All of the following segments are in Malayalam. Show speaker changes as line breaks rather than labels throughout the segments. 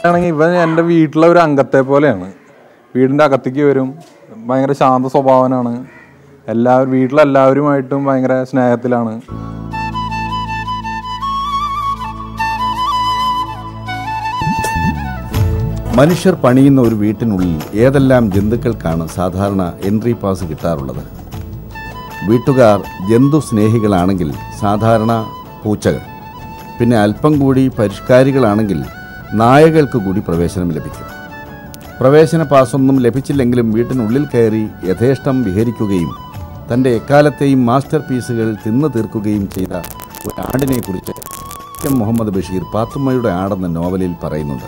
ഇവൻ എൻ്റെ വീട്ടിലെ ഒരു അംഗത്തെ പോലെയാണ്. വീടിൻ്റെ അകത്തേക്ക് വരും, ഭയങ്കര ശാന്ത സ്വഭാവനാണ്. വീട്ടിലെല്ലാവരുമായിട്ടും ഭയങ്കര സ്നേഹത്തിലാണ്.
മനുഷ്യർ പണിയുന്ന ഒരു വീട്ടിനുള്ളിൽ ഏതെല്ലാം ജന്തുക്കൾക്കാണ് സാധാരണ എൻട്രി പാസ് കിട്ടാറുള്ളത്? വീട്ടുകാർ ജന്തു സ്നേഹികളാണെങ്കിൽ സാധാരണ പൂച്ചകൾ, പിന്നെ അല്പം കൂടി പരിഷ്കാരികളാണെങ്കിൽ നായകൾക്ക് കൂടി പ്രവേശനം ലഭിക്കും. പ്രവേശന പാസൊന്നും ലഭിച്ചില്ലെങ്കിലും വീട്ടിനുള്ളിൽ കയറി യഥേഷ്ടം വിഹരിക്കുകയും തൻ്റെ എക്കാലത്തെയും മാസ്റ്റർ പീസുകൾ തിന്നു തീർക്കുകയും ചെയ്ത ഒരു ആടിനെക്കുറിച്ച് മുഹമ്മദ് ബഷീർ പാത്തുമ്മയുടെ ആടെന്ന നോവലിൽ പറയുന്നുണ്ട്.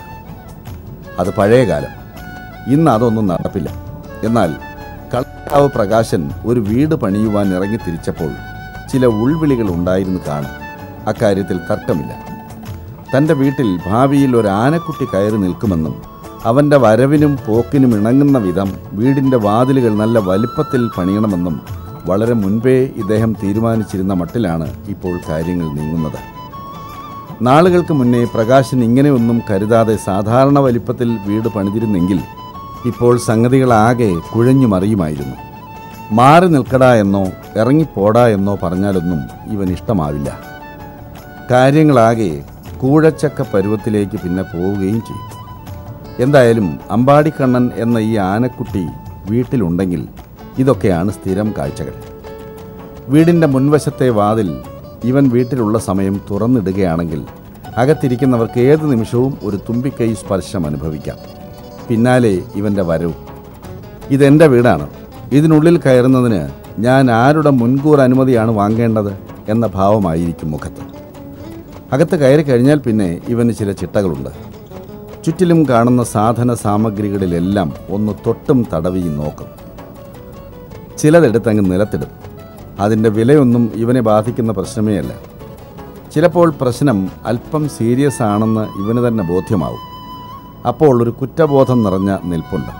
അത് പഴയ കാലം, ഇന്ന് അതൊന്നും നടപ്പില്ല. എന്നാൽ കളക്ടറാവ് പ്രകാശൻ ഒരു വീട് പണിയുവാൻ ഇറങ്ങി തിരിച്ചപ്പോൾ ചില ഉൾവിളികൾ ഉണ്ടായിരുന്നു കാണും. അക്കാര്യത്തിൽ തർക്കമില്ല. തൻ്റെ വീട്ടിൽ ഭാവിയിൽ ഒരു ആനക്കുട്ടി കയറി നിൽക്കുമെന്നും അവൻ്റെ വരവിനും പോക്കിനും ഇണങ്ങുന്ന വിധം വീടിൻ്റെ വാതിലുകൾ നല്ല വലിപ്പത്തിൽ പണിയണമെന്നും വളരെ മുൻപേ ഇദ്ദേഹം തീരുമാനിച്ചിരുന്ന മട്ടിലാണ് ഇപ്പോൾ കാര്യങ്ങൾ നീങ്ങുന്നത്. നാളുകൾക്ക് മുന്നേ പ്രകാശൻ ഇങ്ങനെയൊന്നും കരുതാതെ സാധാരണ വലിപ്പത്തിൽ വീട് പണിതിരുന്നെങ്കിൽ ഇപ്പോൾ സംഗതികളാകെ കുഴഞ്ഞു മറിയുമായിരുന്നു. മാറി നിൽക്കടാ എന്നോ ഇറങ്ങിപ്പോടാ എന്നോ പറഞ്ഞാലൊന്നും ഇവൻ ഇഷ്ടമാവില്ല. കാര്യങ്ങളാകെ കൂഴച്ചക്ക പരുവത്തിലേക്ക് പിന്നെ പോവുകയും ചെയ്യും. എന്തായാലും അമ്പാടി കണ്ണൻ എന്ന ഈ ആനക്കുട്ടി വീട്ടിലുണ്ടെങ്കിൽ ഇതൊക്കെയാണ് സ്ഥിരം കാഴ്ചകൾ. വീടിൻ്റെ മുൻവശത്തെ വാതിൽ ഇവൻ വീട്ടിലുള്ള സമയം തുറന്നിടുകയാണെങ്കിൽ അകത്തിരിക്കുന്നവർക്ക് ഏത് നിമിഷവും ഒരു തുമ്പിക്കൈ സ്പർശം അനുഭവിക്കാം. പിന്നാലെ ഇവൻ്റെ വരവ്. ഇതെൻ്റെ വീടാണ്, ഇതിനുള്ളിൽ കയറുന്നതിന് ഞാൻ ആരുടെ മുൻകൂർ അനുമതിയാണ് വാങ്ങേണ്ടത് എന്ന ഭാവമായിരിക്കും മുഖത്ത്. അകത്ത് കയറി കഴിഞ്ഞാൽ പിന്നെ ഇവന് ചില ചിട്ടകളുണ്ട്. ചുറ്റിലും കാണുന്ന സാധന സാമഗ്രികളിലെല്ലാം ഒന്ന് തൊട്ടും തടവിയും നോക്കും. ചിലതെടുത്തങ്ങ് നിലത്തിടും. അതിൻ്റെ വിലയൊന്നും ഇവനെ ബാധിക്കുന്ന പ്രശ്നമേ അല്ല. ചിലപ്പോൾ പ്രശ്നം അല്പം സീരിയസ് ആണെന്ന് ഇവന് തന്നെ ബോധ്യമാവും. അപ്പോൾ ഒരു കുറ്റബോധം നിറഞ്ഞ നിൽപ്പുണ്ട്.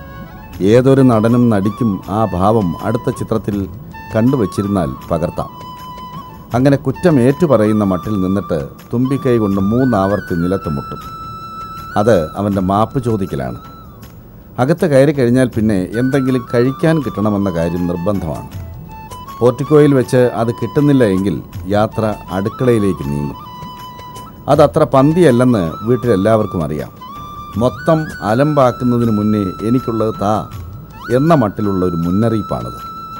ഏതൊരു നടനും നടിക്കും ആ ഭാവം അടുത്ത ചിത്രത്തിൽ കണ്ടുവച്ചിരുന്നാൽ പകർത്താം. അങ്ങനെ കുറ്റമേറ്റു പറയുന്ന മട്ടിൽ നിന്നിട്ട് തുമ്പിക്കൈ കൊണ്ട് 3 ആവർത്തി നിലത്ത് മുട്ടും. അത് അവൻ്റെ മാപ്പ് ചോദിക്കലാണ്. അകത്ത് കയറി കഴിഞ്ഞാൽ പിന്നെ എന്തെങ്കിലും കഴിക്കാൻ കിട്ടണമെന്ന കാര്യം നിർബന്ധമാണ്. പോർട്ടിക്കോയിൽ വെച്ച് അത് കിട്ടുന്നില്ല എങ്കിൽ യാത്ര അടുക്കളയിലേക്ക് നീങ്ങും. അതത്ര പന്തിയല്ലെന്ന് വീട്ടിലെല്ലാവർക്കും അറിയാം. മൊത്തം അലമ്പാക്കുന്നതിന് മുന്നേ എനിക്കുള്ളത് താ എന്ന മട്ടിലുള്ള ഒരു മുന്നറിയിപ്പാണത്.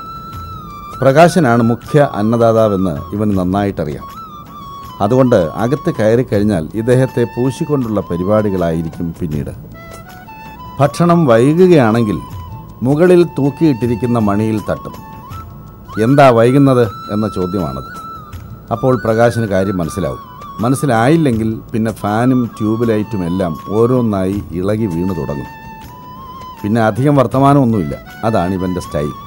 പ്രകാശനാണ് മുഖ്യ അന്നദാതാവെന്ന് ഇവന് നന്നായിട്ടറിയാം. അതുകൊണ്ട് അകത്ത് കയറി കഴിഞ്ഞാൽ ഇദ്ദേഹത്തെ പൂശിക്കൊണ്ടുള്ള പരിപാടികളായിരിക്കും പിന്നീട്. ഭക്ഷണം വൈകുകയാണെങ്കിൽ മുകളിൽ തൂക്കിയിട്ടിരിക്കുന്ന മണിയിൽ തട്ടും. എന്താ വൈകുന്നത് എന്ന ചോദ്യമാണത്. അപ്പോൾ പ്രകാശന് കാര്യം മനസ്സിലാവും. മനസ്സിലായില്ലെങ്കിൽ പിന്നെ ഫാനും ട്യൂബ് ലൈറ്റും എല്ലാം ഓരോന്നായി ഇളകി വീണു തുടങ്ങും. പിന്നെ അധികം വർത്തമാനമൊന്നുമില്ല. അതാണ് ഇവൻ്റെ സ്റ്റൈൽ.